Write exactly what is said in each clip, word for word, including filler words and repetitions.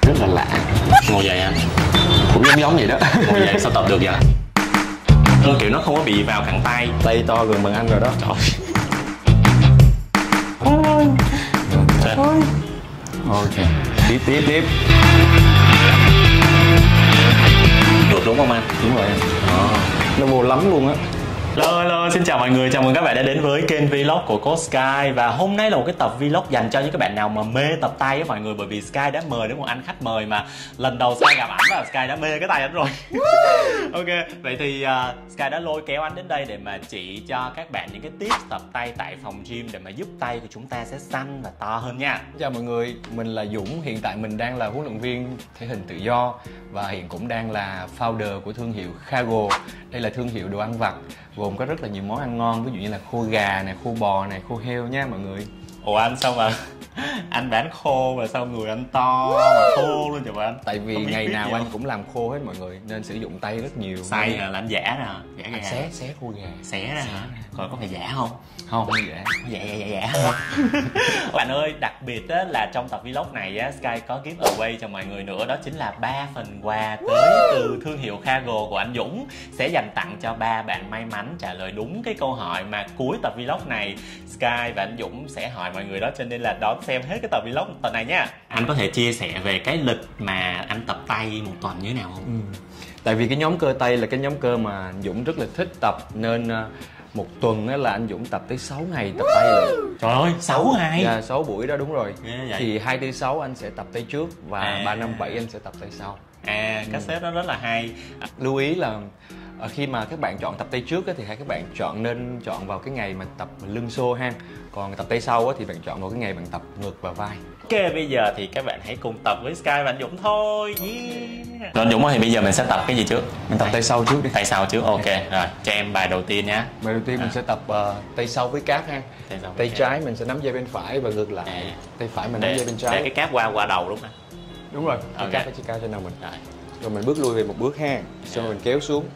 rất là lạ. Ngồi dậy anh. Cũng giống giống vậy đó. Ngồi dậy sao tập được vậy? Kiểu nó không có bị vào cẳng tay. Tay to gần bằng anh rồi đó. Trời. Ok, tiếp tiếp tiếp. Được đúng không anh? Đúng rồi em. Ờ. Nó vô lắm luôn á. Hello, hello, xin chào mọi người, chào mừng các bạn đã đến với kênh Vlog của Coach Sky. Và hôm nay là một cái tập Vlog dành cho những các bạn nào mà mê tập tay á mọi người. Bởi vì Sky đã mời đến một anh khách mời mà lần đầu Sky gặp ảnh và Sky đã mê cái tay ảnh rồi. Ok, vậy thì uh, Sky đã lôi kéo anh đến đây để mà chỉ cho các bạn những cái tips tập tay tại phòng gym để mà giúp tay của chúng ta sẽ xanh và to hơn nha. Chào mọi người, mình là Dũng. Hiện tại mình đang là huấn luyện viên thể hình tự do và hiện cũng đang là founder của thương hiệu Khago. Đây là thương hiệu đồ ăn vặt gồm có rất là nhiều món ăn ngon, ví dụ như là khô gà này, khô bò này, khô heo nha mọi người. Ủa anh sao mà anh bán khô mà sao người anh to mà khô luôn vậy anh? Tại vì biết, ngày biết nào gì anh không? cũng làm khô hết mọi người nên sử dụng tay rất nhiều. Xay là anh giả nè, giả À, gà. xé xé khô gà. Xé ra hả? Còn có phải giả không? Không, không dễ. Dạ dạ dạ dạ không? Các bạn ơi, đặc biệt á, là trong tập vlog này á, Sky có giveaway cho mọi người nữa. Đó chính là ba phần quà tới từ thương hiệu Khago của anh Dũng, sẽ dành tặng cho ba bạn may mắn trả lời đúng cái câu hỏi mà cuối tập vlog này Sky và anh Dũng sẽ hỏi mọi người đó. Cho nên là đón xem hết cái tập vlog tuần này nha. Anh có thể chia sẻ về cái lịch mà anh tập tay một tuần như thế nào không? Ừ. Tại vì cái nhóm cơ tay là cái nhóm cơ mà Dũng rất là thích tập nên uh, một tuần á là anh Dũng tập tới sáu ngày tập tay rồi. Trời ơi, sáu ngày? Dạ, sáu buổi đó, đúng rồi. Ghê vậy. Thì hai tư sáu anh sẽ tập tay trước và À. ba năm bảy anh sẽ tập tay sau. À, cái xếp đó rất là hay. Lưu ý là ờ, khi mà các bạn chọn tập tay trước á, thì hai các bạn chọn nên chọn vào cái ngày mà tập lưng xô ha. Còn tập tay sau á, thì bạn chọn vào cái ngày bạn tập ngực và vai. Ok, bây giờ thì các bạn hãy cùng tập với Sky và anh Dũng thôi. Yeah. Rồi Dũng ơi, thì bây giờ mình sẽ tập cái gì trước? Mình tập tay sau trước đi. Tay sau trước, ok. Rồi, cho em bài đầu tiên nhé. Bài đầu tiên À. mình sẽ tập uh, tay sau với cáp ha. Tay sau với Tay cáp. trái mình sẽ nắm dây bên phải và ngược lại. À. Tay phải mình nắm Để, dây bên để trái. cái cáp qua qua đầu đúng không? Đúng rồi, cái Ok. cáp phải chỉ cao trên đầu mình. Rồi. Rồi mình bước lui về một bước ha. Xong rồi mình kéo xuống.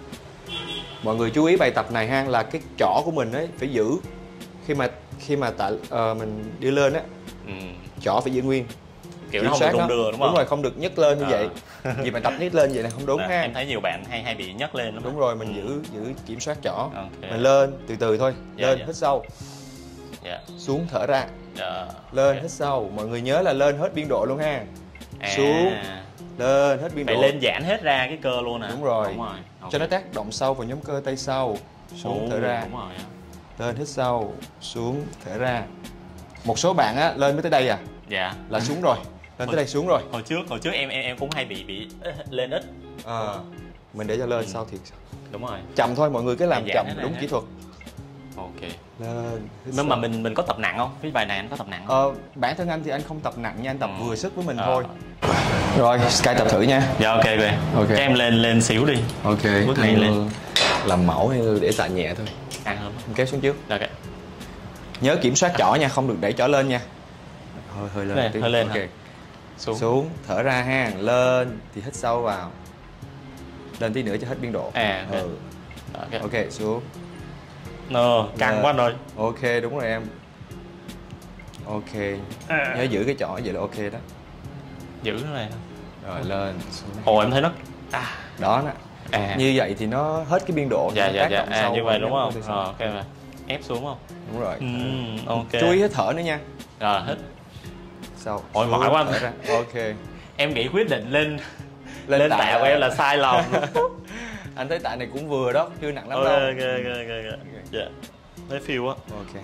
Mọi người chú ý bài tập này ha, là cái chỏ của mình ấy phải giữ khi mà khi mà tại uh, mình đi lên á, Ừ. chỏ phải giữ nguyên. Kiểu Kiểm nó không soát được đung nó. đưa đúng không? Đúng rồi, không được nhấc lên như À. vậy. Vì bạn tập nhấc lên vậy là không đúng Đó, ha. em thấy nhiều bạn hay hay bị nhấc lên đúng không? Đúng rồi, mình Ừ. giữ giữ kiểm soát chỏ. Ok. Mình lên từ từ thôi, Dạ, lên dạ. hít sâu, Dạ. xuống thở ra, Dạ. lên Ok. hít sâu. Mọi người nhớ là lên hết biên độ luôn ha. À. Xuống, lên hết biên Phải độ. lên giãn hết ra cái cơ luôn hả? Đúng rồi. Đúng rồi. Ok. Cho nó tác động sâu vào nhóm cơ tay sau. Xuống Ồ, thở ra, Đúng rồi. lên hít sâu, xuống thở ra. Một số bạn á lên mới tới đây à Dạ. là xuống rồi, lên tới đây xuống rồi. Hồi trước hồi trước em em em cũng hay bị bị lên ít. À, mình để cho lên Ừ. sau thiệt Đúng rồi. chậm thôi, mọi người cứ làm Giãn chậm hết ra đúng ha. kỹ thuật. Ok. Lên hít Nhưng mà sâu. mình mình có tập nặng không? Cái bài này anh có tập nặng không? Ờ, bản thân anh thì anh không tập nặng nha, anh tập Ừ. vừa sức với mình Ờ. thôi. Rồi, Sky tập thử nha. Dạ ok rồi. Ok. Cho em lên lên xíu đi. Ok, Bước này lên. làm mẫu hay để tạ nhẹ thôi. Ăn hơn. Em kéo xuống trước. Ok. Nhớ kiểm soát chỏ nha, không được đẩy chỏ lên nha. Hơi hơi lên Lên, một tí. hơi lên Ok. hả? Xuống. Xuống, thở ra ha, lên thì hít sâu vào. Lên tí nữa cho hết biên độ. À, ok. Ừ. Ok. Ok, xuống. Nờ, căng Lên. quá rồi. Ok, đúng rồi em. Ok. À. Nhớ giữ cái chỏ vậy là ok đó. Giữ cái này. Rồi lên, xuống. Ồ em thấy nó à, Đó nè. à. Như vậy thì nó hết cái biên độ. Dạ nó dạ tác dạ. động À sâu như vào vậy đúng nhóm không? cơ tay Ờ sau. ok rồi. Ép xuống không? Đúng rồi. Ừ, ok. Chú ý hít thở nữa nha. Rồi hít. Sau. Ôi, xuống, mỏi quá thở anh. ra. Ok. Em nghĩ quyết định lên Lên lên tạ tạ của em là sai lầm. Anh thấy tạ này cũng vừa đó, chưa nặng lắm Ok đâu. ok ok ok. ok. Dạ. Thấy feel á. Ok.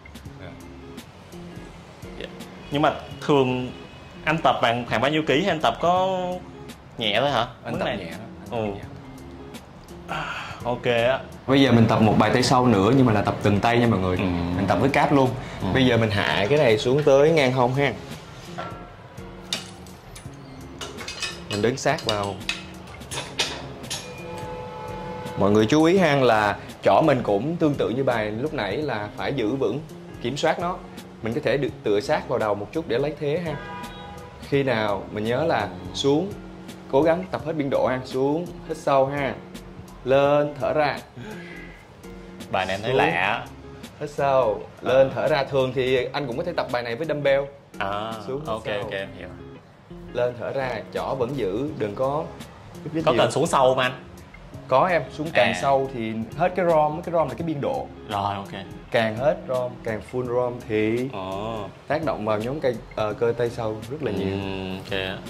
Dạ. Nhưng mà thường anh tập bằng khoảng bao nhiêu ký hay anh tập có nhẹ thôi hả? Anh Mức tập này? nhẹ đó. Anh tập Ừ. nhẹ. Ok á. Bây giờ mình tập một bài tay sau nữa nhưng mà là tập từng tay nha mọi người. Ừ. Mình tập với cáp luôn. Ừ. Bây giờ mình hạ cái này xuống tới ngang hông ha. Mình đứng sát vào. Mọi người chú ý ha là chỏ mình cũng tương tự như bài lúc nãy là phải giữ vững, kiểm soát nó. Mình có thể được tựa sát vào đầu một chút để lấy thế ha. Khi nào mình nhớ là xuống, cố gắng tập hết biên độ ha. Xuống, hít sâu ha. Lên, thở ra. Bài này em thấy Xuống. lạ. Hít sâu, lên thở ra. Thường thì anh cũng có thể tập bài này với dumbbell. À, Xuống, ok sau. ok em hiểu. lên thở ra, chỏ vẫn giữ, đừng có có cần xuống sâu không anh? Có em, xuống càng à. sâu thì hết cái rom, cái rom là cái biên độ. Rồi ok. Càng hết rom, càng full rom thì Ồ. tác động vào nhóm cây uh, cơ tay sau rất là nhiều. Ừ, ok.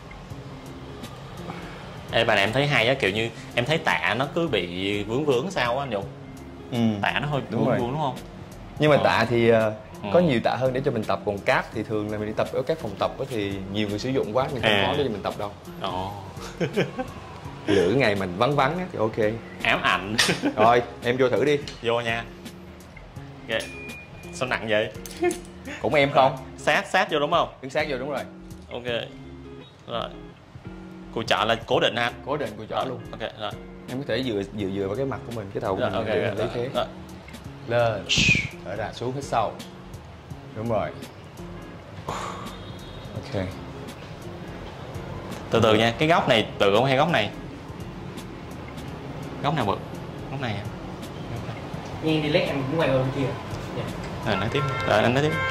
Ê bà này em thấy hay á, kiểu như em thấy tạ nó cứ bị vướng vướng sao á anh Dũng. Ừ. Tạ nó hơi Đúng vướng rồi. vướng đúng không? Nhưng mà Ờ. tạ thì uh, Ừ. có nhiều tạ hơn để cho mình tập, còn cáp thì thường là mình đi tập ở các phòng tập đó thì nhiều người sử dụng quá mình không À. có để cho mình tập đâu. Ồ. Lửa ngày mình vắng vắng á thì ok. Ám ảnh. Rồi em vô thử đi. Vô nha. Ok. Sao nặng vậy? Cũng em không? Sát sát vô đúng không? Đứng sát vô đúng rồi. Ok. Rồi. Cùi chợ là cố định ha anh? Cố định của chỏ luôn. Ok rồi. Em có thể dựa dựa dựa vào cái mặt của mình, cái đầu của Rồi, mình ok, để mình rồi, lấy thế. rồi. Lên, thở ra, xuống hít sâu. Đúng rồi. Ok. Từ từ nha, cái góc này tự không hay góc này? Góc nào bự? Góc này à? Nhìn thì lết em cũng quay over kia. Rồi nói tiếp. Rồi anh nói tiếp.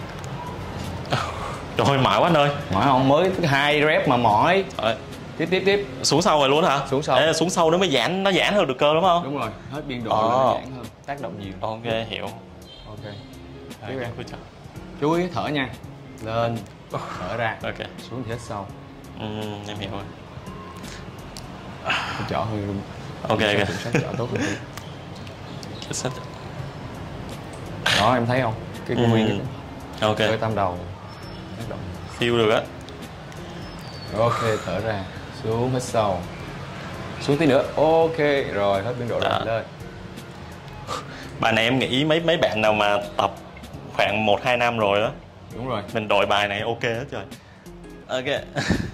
Trời ơi mỏi quá anh ơi. Mỏi không? Mới hai rep mà mỏi. Rồi. Tiếp tiếp tiếp. Xuống sâu rồi luôn hả? Xuống sâu. Ê, xuống sâu nó mới giãn, nó giãn hơn được cơ đúng không? Đúng rồi, hết biên độ Ờ. là nó giãn hơn, tác động nhiều. Ok hiểu. Ok. Tiếp em cứ chờ. Chú ý thở nha. Lên, thở ra. Ok. Xuống thì hít sâu. Ừ, em hiểu rồi. Cái chỏ hơi rung. Ok Kiểm ok. soát chỏ tốt hơn tí. Đó em thấy không? Cái Ừ. nguyên cái Ok. cơ tam đầu tác động. Feel được á. Ok, thở ra, xuống hít sâu. Xuống tí nữa. Ok, rồi hết biên độ rồi Đó. lên. Bài này em nghĩ mấy mấy bạn nào mà tập khoảng một hai năm rồi đó, Đúng rồi. mình đội bài này ok hết trời. Ok.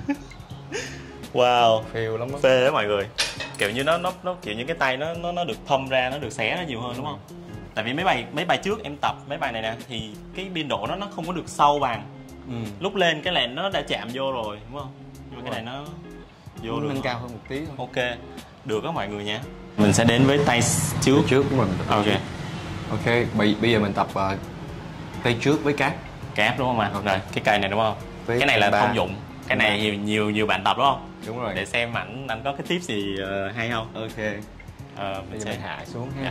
Wow, Feel lắm đó. phê đó mọi người. Kiểu như nó nó nó kiểu như cái tay nó nó nó được pump ra, nó được xé ra nhiều hơn đúng không? Tại vì mấy bài mấy bài trước em tập mấy bài này nè thì cái biên độ nó nó không có được sâu bằng. Ừ. Lúc lên cái lèn nó đã chạm vô rồi đúng không? Nhưng mà cái này nó vô được Nâng cao hơn một tí thôi. ok, được đó mọi người nha. Mình sẽ đến với tay trước. Trước của mình. Ok. Ok, bây, bây giờ mình tập uh, tay trước với cáp. Cáp đúng không ạ? Ok. Rồi cái cây này đúng không? Với cái này là ba. thông dụng. Cái này Ba. nhiều nhiều nhiều bạn tập đúng không? Đúng rồi. Để xem ảnh anh có cái tip gì uh, hay không? Ok. Ờ, Bây mình giờ sẽ mình hạ xuống ha. Dạ.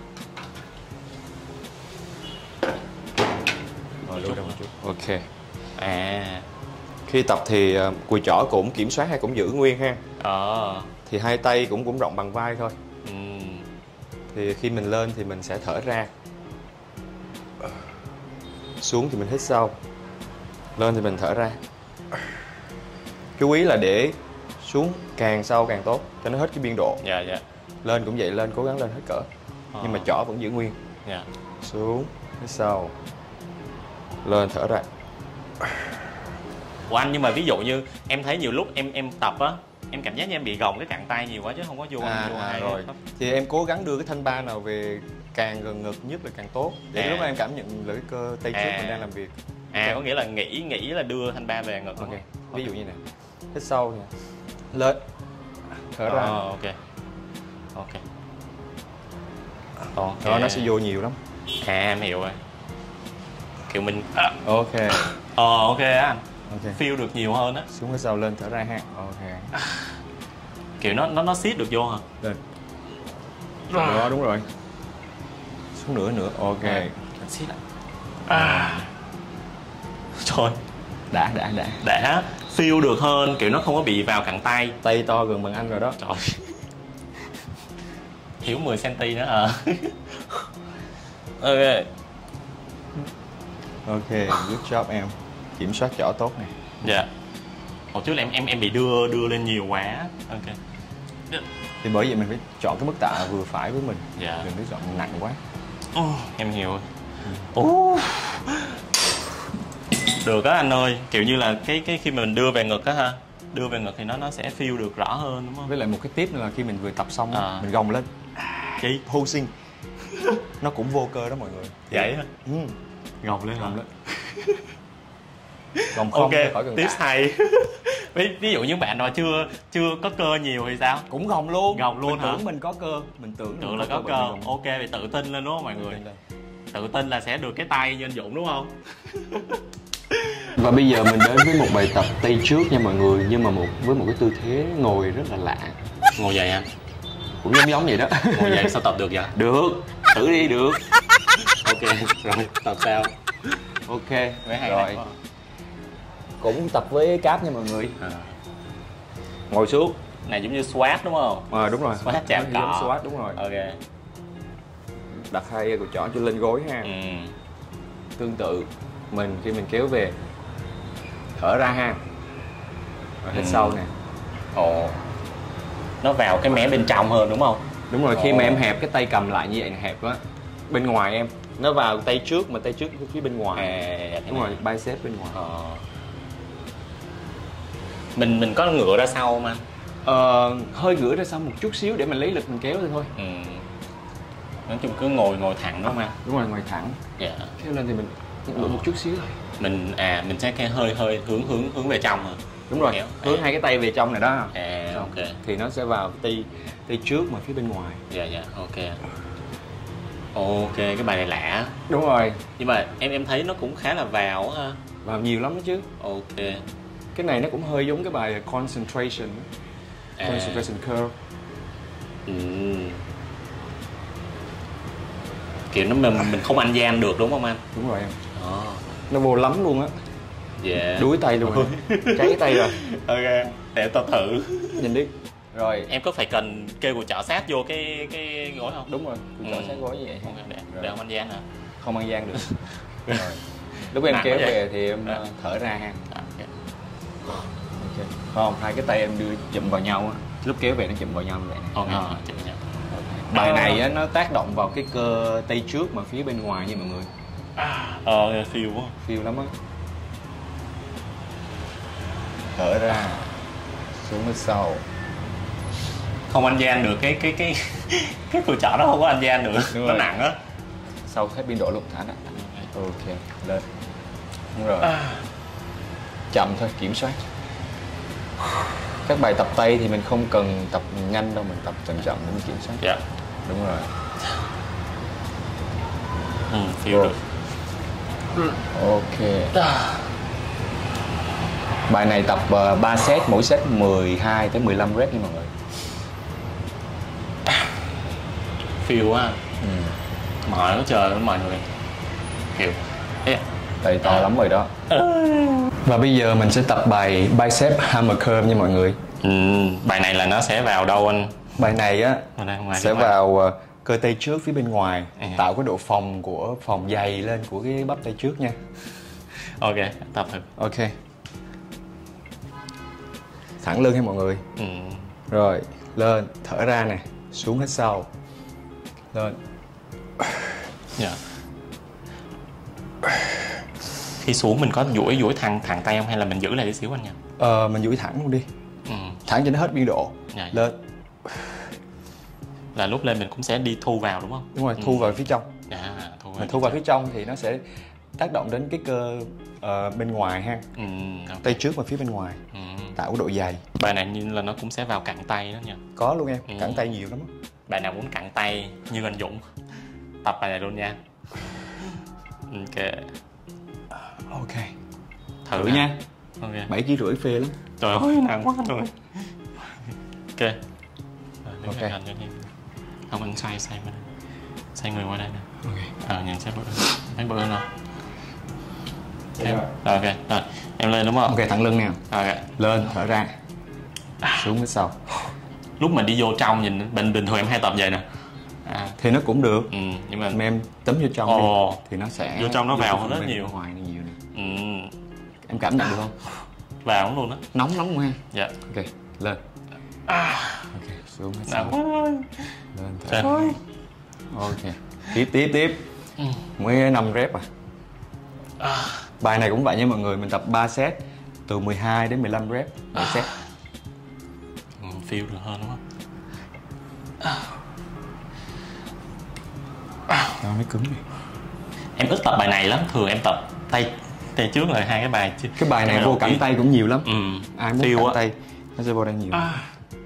Rồi Chút lưu ra một chút. Ok. à Khi tập thì uh, cùi chỏ cũng kiểm soát hay cũng giữ nguyên ha. ờ Thì hai tay cũng cũng rộng bằng vai thôi. ừm, Thì khi mình lên thì mình sẽ thở ra. Xuống thì mình hít sâu. Lên thì mình thở ra. Chú ý là để xuống càng sâu càng tốt cho nó hết cái biên độ. dạ dạ Lên cũng vậy, lên cố gắng lên hết cỡ. Ờ. Nhưng mà chỏ vẫn giữ nguyên. dạ Xuống, hít sâu. Lên thở ra. Ủa anh, nhưng mà ví dụ như em thấy nhiều lúc em em tập á, em cảm giác như em bị gồng cái cẳng tay nhiều quá chứ không có vô À, vô à, hai rồi. hết. Thì em cố gắng đưa cái thanh ba nào về càng gần ngực nhất là càng tốt. Để À. lúc đó em cảm nhận là cái cơ tay trước À. mình đang làm việc. À có nghĩa là nghĩ nghĩ là đưa thanh ba về ngực. Ok. đúng không? Ví dụ như này. Hít sâu nè. Lên. Thở ra. Ờ, ok ok ok Đó, nó sẽ vô nhiều lắm. à em hiểu rồi, kiểu mình à, Ok. ờ ok á anh, Ok. feel được nhiều hơn á, Xuống hít sâu, lên thở ra ha. Ok. kiểu nó nó nó siết được vô hả? Lên. Đó, đúng rồi. Xuống nữa nữa. Ok. À, siết lại à trời, Đã, đã, đã. đã feel được hơn, kiểu nó không có bị vào cẳng tay. Tay to gần bằng anh rồi đó. Trời, thiếu mười xăng-ti-mét nữa à. Ok. Ok, good job em. Kiểm soát chỏ tốt nè. Dạ. Hồi trước là em em em bị đưa đưa lên nhiều quá. Ok. Thì bởi vậy mình phải chọn cái mức tạ vừa phải với mình. Dạ. Đừng có chọn nặng quá. Oh, em hiểu rồi. Oh. Được á anh ơi, kiểu như là cái cái khi mà mình đưa về ngực á ha, đưa về ngực thì nó nó sẽ feel được rõ hơn đúng không? Với lại một cái tip nữa là khi mình vừa tập xong á, À. mình gồng lên. Cái Posing. Nó cũng vô cơ đó mọi người. vậy á. Ừ. Gồng lên hả? Gồng lên. Gồng không Ok, thôi, khỏi cần tips tạ. hay. ví, ví dụ những bạn nào chưa chưa có cơ nhiều thì sao? Cũng gồng luôn. Gồng luôn mình hả? tưởng mình có cơ, mình tưởng Tưởng mình là có mình cơ. gồng. Ok thì tự tin lên đúng không mọi người? Tự tin lên. Tự tin là sẽ được cái tay như anh Dũng đúng không? Và bây giờ mình đến với một bài tập tay trước nha mọi người, nhưng mà một với một cái tư thế ngồi rất là lạ. Ngồi dậy anh? Cũng giống giống vậy đó. Ngồi dậy sao tập được vậy? Được, thử đi được. Ok, rồi tập sao? Ok, Với hai rồi. Cũng tập với cáp nha mọi người. À. Ngồi xuống. Này giống như squat đúng không? À, đúng rồi. Squat chạm Giống cỏ. squat đúng rồi. Ok. Đặt hai cùi chỏ cho lên gối ha. Ừ. Tương tự mình khi mình kéo về, thở ra ha, rồi hít Ừ. sâu nè. Ồ. Nó vào cái mé bên trong hơn đúng không? Đúng rồi, khi Ồ. mà em hẹp cái tay cầm lại như vậy là hẹp quá. Bên ngoài em, nó vào tay trước mà tay trước phía bên ngoài. À, Đúng rồi, bicep bên ngoài. Ờ. Mình mình có ngựa ra sau không anh? Ờ, hơi gửi ra sau một chút xíu để mình lấy lực mình kéo lên thôi. Ừ. Nói chung cứ ngồi ngồi thẳng đúng không anh? Đúng rồi, ngoài thẳng. Dạ. Kéo lên thì mình ngửa một chút xíu thôi. Mình à mình sẽ cái hơi hơi hướng hướng hướng về trong rồi. Đúng rồi, Kéo. hướng À. hai cái tay về trong này đó. À, ok. Thì nó sẽ vào tay tay trước mà phía bên ngoài. Dạ dạ ok. Ok, cái bài này lạ. Đúng rồi, Nhưng mà em em thấy nó cũng khá là vào á ha. vào nhiều lắm đó chứ. Ok. Cái này nó cũng hơi giống cái bài concentration. À. Concentration curve. Ừ. Kiểu nó mình mình không ăn gian được đúng không anh? Đúng rồi em. Ờ. Nó vô lắm luôn á. Dạ. Đuối tay luôn rồi. Cháy tay rồi. Ok, để em tập thử. Nhìn đi. Rồi, Em có phải cần kêu của chỏ sát vô cái cái gối không? đúng rồi, cùi chỏ Ừ. sát gối như vậy. Ok, để, Rồi. để không ăn gian hả? Không ăn gian được. Rồi. Lúc em Nặng kéo quá vậy. về thì em À. uh, thở ra ha. À, ok. Ok. Không, hai cái tay em đưa chụm vào nhau á. Lúc kéo về nó chụm vào nhau như vậy nè. Ok, Đó. chịu nha. Bài này á, nó tác động vào cái cơ tay trước mà phía bên ngoài nha mọi người. Ờ, phiêu quá. Feel lắm á. Thở ra. Xuống hít sâu. Không ăn gian được cái cái cái cái cùi chỏ nó không có ăn gian được. Đúng Nó rồi. nặng á. Sau hết biên độ luôn, thả nặng. Ok, lên. Đúng rồi. Chậm thôi, kiểm soát. Các bài tập tay thì mình không cần tập nhanh đâu, mình tập chậm chậm để mình kiểm soát. Dạ. Đúng rồi. Ừ, phiêu được. Ok. Bài này tập uh, ba set, mỗi set mười hai tới mười lăm rep nha mọi người. Phiêu quá. Ừ. Mỏi quá trời đó mọi người. Kiểu Ê. Tay to lắm rồi đó. Và bây giờ mình sẽ tập bài bicep hammer curl nha mọi người. Ừ, bài này là nó sẽ vào đâu anh? Bài này á Ở đây, ngoài sẽ ngoài. vào uh, cơ tay trước phía bên ngoài, À. tạo cái độ phồng của phồng dày lên của cái bắp tay trước nha. Ok, tập thử. Ok. Thẳng lưng nha mọi người. Ừ. Rồi, lên, thở ra nè, xuống hít sâu. Lên. Dạ. Khi xuống mình có duỗi duỗi thẳng thẳng tay không hay là mình giữ lại tí xíu anh nha? Ờ, mình duỗi thẳng luôn đi. Ừ. Thẳng cho nó hết biên độ. Dạ. Lên. Là lúc lên mình cũng sẽ đi thu vào đúng không? Đúng rồi, thu Ừ. vào phía trong. Dạ, thu vào. Mình thu vào phía trong thì nó sẽ tác động đến cái cơ ờ, bên ngoài ha. Ừ. Ok. Tay trước và phía bên ngoài, Ừ. tạo cái độ dày. Bài này như là nó cũng sẽ vào cẳng tay đó nha. Có luôn em, Ừ. cẳng tay nhiều lắm á. Bạn nào muốn cẳng tay như anh Dũng tập bài này luôn nha. Ok. Ok. Thử Thử nha. Ok. bảy ký rưỡi phê lắm. Trời ơi nặng quá rồi. Ok. Rồi, đứng Ok. lại gần cho đi. Không anh xoay xoay qua đây. Xoay người qua đây nè. Ok. Ờ nhìn xem bữa thấy bữa nào. Dạ Em. rồi. Rồi, ok. Rồi, em lên đúng không? Ok, thẳng lưng nè. Ok. Lên, thở ra. Xuống hít sâu. Lúc mà đi vô trong nhìn bình bình thường em hay tập vậy nè. À, Thì nó cũng được. ừ, nhưng mà Mà em tấm vô trong Ồ. đi thì nó sẽ Vô trong nó vào phần rất bên nhiều. ngoài này nhiều nè. ừ, Em cảm nhận được không? vào luôn đó. Nóng lắm không ha? Dạ. Ok, lên. Ok, xuống hít Nặng sâu. quá. Lên, thở Trời ra. ơi. Ok. Tiếp tiếp tiếp. Ừ. Mới năm rep à. Bài này cũng vậy nha mọi người, mình tập ba set từ mười hai đến mười lăm rep mỗi set. Ừ, feel được hơn đúng không? Nó mới cứng đi. Em ít tập bài này lắm, thường em tập tay tay trước là hai cái bài chứ. Cái bài này Cái vô đầu cẳng tiên. tay cũng nhiều lắm. Ừ. Ai muốn Feel cẳng á. tay nó sẽ vô đây nhiều. À.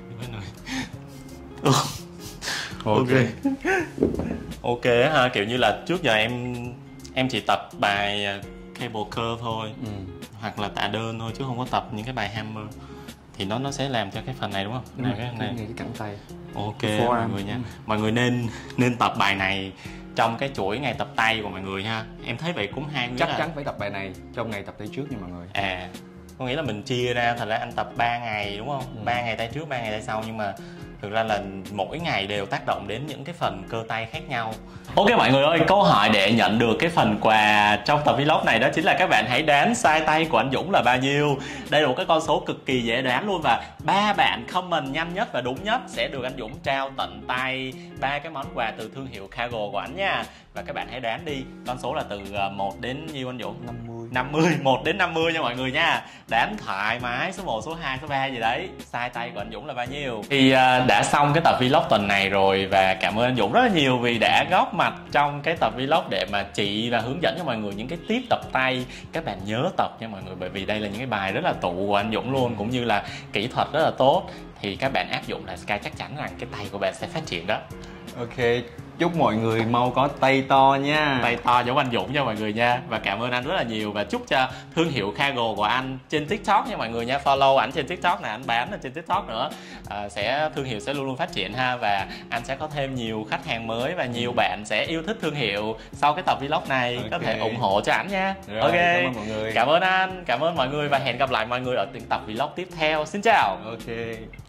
Ừ. Ok. Ok ha, kiểu như là trước giờ em em chỉ tập bài cable curl thôi, ừ. hoặc là tạ đơn thôi chứ không có tập những cái bài hammer, thì nó nó sẽ làm cho cái phần này đúng không? Ừ. Này, cái này cái cẳng tay. Ok mọi người nha. Ừ. Mọi người nên nên tập bài này trong cái chuỗi ngày tập tay của mọi người ha. Em thấy vậy cũng hay. Chắc là... chắn phải tập bài này trong ngày tập tay trước nha mọi người. À, có nghĩa là mình chia ra, thật ra anh tập ba ngày đúng không? Ừ. ba ngày tay trước, ba ngày tay sau, nhưng mà thực ra là mỗi ngày đều tác động đến những cái phần cơ tay khác nhau. Ok mọi người ơi, câu hỏi để nhận được cái phần quà trong tập vlog này đó chính là các bạn hãy đoán size tay của anh Dũng là bao nhiêu. Đây là một cái con số cực kỳ dễ đoán luôn, và ba bạn comment nhanh nhất và đúng nhất sẽ được anh Dũng trao tận tay ba cái món quà từ thương hiệu Cargo của anh nha. Và các bạn hãy đoán đi, con số là từ một đến nhiêu anh Dũng? năm mươi. năm mươi, một đến năm mươi nha mọi người nha. Đoán thoải mái số một, số hai, số ba gì đấy. Size tay của anh Dũng là bao nhiêu? Thì uh, đã xong cái tập vlog tuần này rồi, và cảm ơn anh Dũng rất là nhiều vì đã góp mặt trong cái tập vlog để mà chỉ và hướng dẫn cho mọi người những cái tip tập tay. Các bạn nhớ tập nha mọi người, bởi vì đây là những cái bài rất là tụ của anh Dũng luôn, cũng như là kỹ thuật rất là tốt. Thì các bạn áp dụng là Sky chắc chắn rằng cái tay của bạn sẽ phát triển đó. Ok, chúc mọi người mau có tay to nha. Tay to giống anh Dũng nha mọi người nha. Và cảm ơn anh rất là nhiều, và chúc cho thương hiệu Cargo của anh trên TikTok nha mọi người nha. Follow ảnh trên TikTok nè, anh bán ở trên TikTok nữa. à, sẽ Thương hiệu sẽ luôn luôn phát triển ha, và anh sẽ có thêm nhiều khách hàng mới và nhiều bạn sẽ yêu thích thương hiệu sau cái tập vlog này. Okay. Có thể ủng hộ cho ảnh nha. Rồi, ok, cảm ơn mọi người. Cảm ơn anh, cảm ơn mọi người, và hẹn gặp lại mọi người ở những tập vlog tiếp theo. Xin chào. Ok.